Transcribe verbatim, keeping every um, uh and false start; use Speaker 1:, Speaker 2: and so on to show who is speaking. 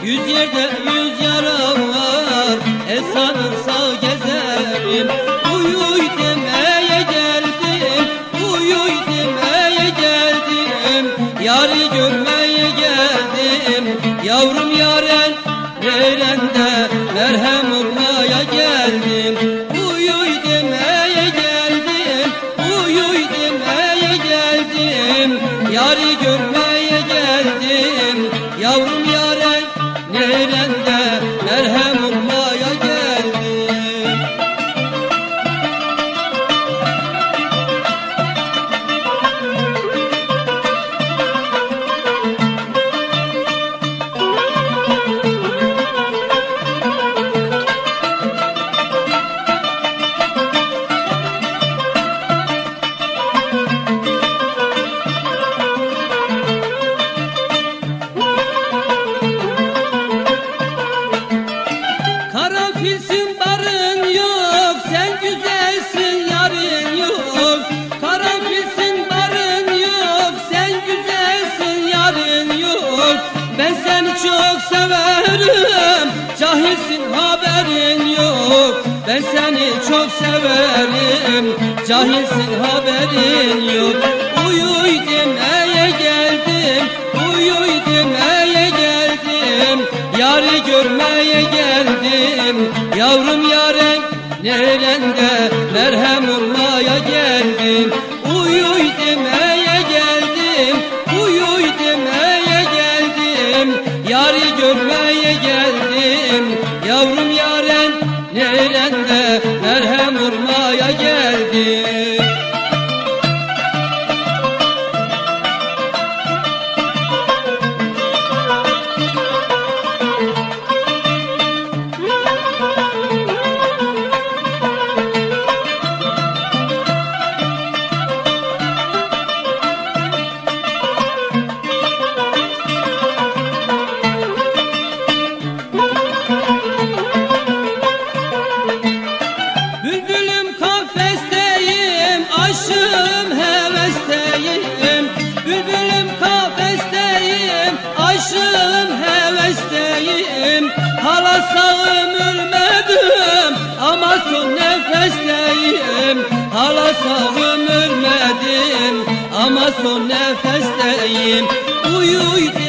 Speaker 1: Yüz yerde yüz yaram var, el sanırsa gezerim. Uy uy demeye geldim, uy uy demeye geldim. Yarı görmeye geldim, yavrum yaren nerende, merhem olmaya geldim. Uy uy demeye geldim, uy uy demeye geldim. Yarı görmeye geldim, yavrum yaren nerende, merhem olmaya geldim. Karanfilsin barın yok, sen güzelsin yarın yok. Karanfilsin barın yok, sen güzelsin yarın yok. Ben seni çok severim, cahilsin haberin yok. Ben seni çok severim, cahilsin haberin yok. Uy uy demeye geldim, uy uy demeye geldim. Yarı görmeye geldim, yavrum yaren nerende, merhem olmaya geldim. Uy uy demeye geldim, uy uy demeye geldim. Yarı görmeye geldim, yavrum yaren nerende, merhem olmaya geldim. Bülbülüm kafesteyim, aşığım hevesteyim. Bülbülüm kafesteyim, aşığım hevesteyim. Hala sağım ölmedim, ama son nefesteyim. Hala sağım ölmedim, ama son nefesteyim. Uy uy